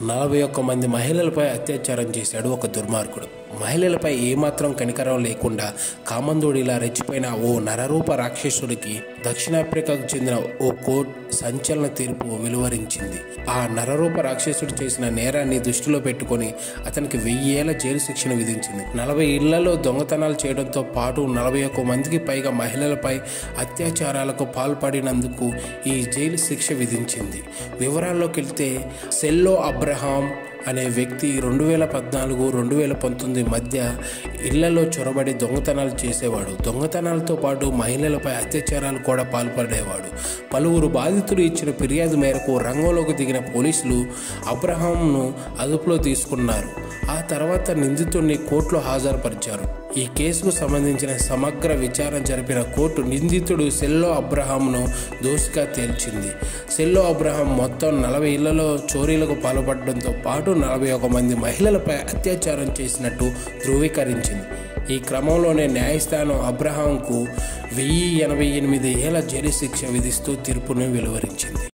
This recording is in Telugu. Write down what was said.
41 మంది మహిళలపై అత్యాచారం చేశాడు ఒక దుర్మార్గుడు. మహిళలపై ఏమాత్రం కనికరం లేకుండా కామందుడిలా రెచ్చిపోయిన ఓ నరరూప రాక్షసుడికి దక్షిణాఫ్రికాకు చెందిన ఓ కోర్టు సంచలన తీర్పు వెలువరించింది. ఆ నరరూప రాక్షసుడు చేసిన నేరాన్ని దృష్టిలో పెట్టుకొని అతనికి 1000 ఏళ్ల జైలు శిక్షను విధించింది. 40 ఇళ్లలో దొంగతనాలు చేయడంతో పాటు 41 మందికి పైగా మహిళలపై అత్యాచారాలకు పాల్పడినందుకు ఈ జైలు శిక్ష విధించింది. వివరాల్లోకి వెళ్తే సెల్లో అబ్రహాం అనే వ్యక్తి 2014-2019 మధ్య ఇళ్లలో చొరబడి దొంగతనాలు చేసేవాడు. దొంగతనాలతో పాటు మహిళలపై అత్యాచారాలు కూడా పాల్పడేవాడు. పలువురు బాధితులు ఇచ్చిన ఫిర్యాదు మేరకు రంగంలోకి దిగిన పోలీసులు అబ్రహాంను అదుపులో తీసుకున్నారు. ఆ తర్వాత నిందితుడిని కోర్టులో హాజరుపరిచారు. ఈ కేసుకు సంబంధించిన సమగ్ర విచారణ జరిపిన కోర్టు నిందితుడు సెల్లో అబ్రహాంను దోషిగా తేల్చింది. సెల్లో అబ్రహాం మొత్తం 40 ఇళ్లలో చోరీలకు పాల్పడడంతో పాటు 41 మంది మహిళలపై అత్యాచారం చేసినట్టు ధృవీకరించింది. ఈ క్రమంలోనే న్యాయస్థానం అబ్రహాంకు 1088 ఏళ్ల జైలు శిక్ష విధిస్తూ తీర్పును వెలువరించింది.